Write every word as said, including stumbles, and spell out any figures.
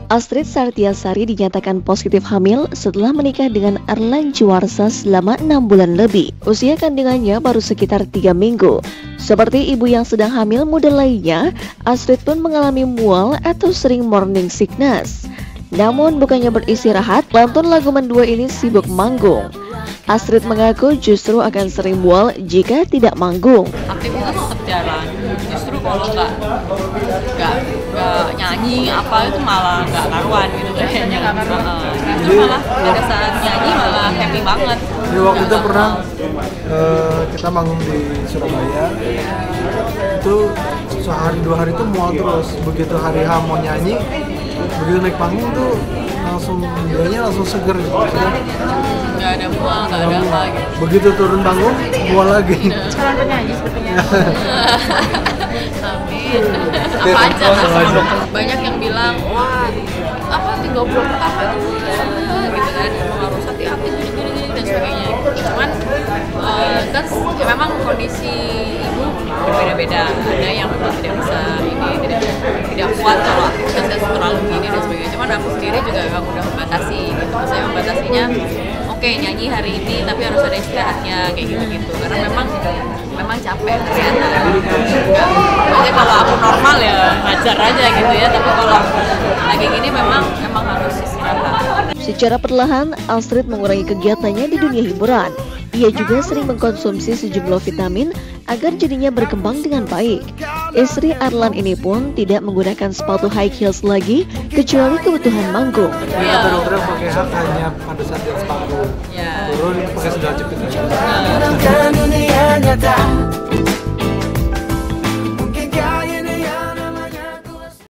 Astrid Sartiasari dinyatakan positif hamil setelah menikah dengan Erlang Juwarsa selama enam bulan lebih. Usia kandungannya baru sekitar tiga minggu. Seperti ibu yang sedang hamil muda lainnya, Astrid pun mengalami mual atau sering morning sickness. Namun bukannya beristirahat, lantun lagu mendua ini sibuk manggung. Astrid mengaku justru akan sering mual jika tidak manggung. Aktivitas tetap jalan, justru kalau nggak nggak nggak nyanyi apa itu malah nggak karuan gitu kayaknya. Uh, justru malah pada saat nyanyi malah happy banget. Di waktu itu pernah uh, kita manggung di Surabaya, itu sehari dua hari itu mual terus. Begitu hari H mau nyanyi, begitu naik panggung tuh langsung dianya langsung seger gitu. Nggak ada mual, nggak ada apa gitu. Begitu turun panggung, mual lagi. Sekarang penyanyi seperti penyanyi. Amin. Apa aja kan? Banyak yang bilang, wah apa tiga bulan pertama itu gitu kan, harus hati-hati gini-gini dan sebagainya. Cuman uh, kan ya memang kondisi ibu berbeda-beda. Ada yang memang tidak bisa ini tidak tidak kuat kalau aktivitasnya terlalu gini dan sebagainya. Cuman aku sendiri juga memang udah membatasi. Gitu. Saya membatasinya, oke okay, nyanyi hari ini tapi harus ada istirahatnya kayak gitu-gitu. Karena memang memang capek ternyata. Maksudnya kalau aku normal ya ngajar aja gitu ya. Tapi kalau lagi gini memang memang harus istirahat. Secara perlahan, Astrid mengurangi kegiatannya di dunia hiburan. Ia juga sering mengkonsumsi sejumlah vitamin agar jadinya berkembang dengan baik. Istri Erlan ini pun tidak menggunakan sepatu high heels lagi, kecuali kebutuhan manggung. Ya, kata dokter pakai hak hanya pada saat di sepatu. Ya. Turun pakai sandal jepit. Ya.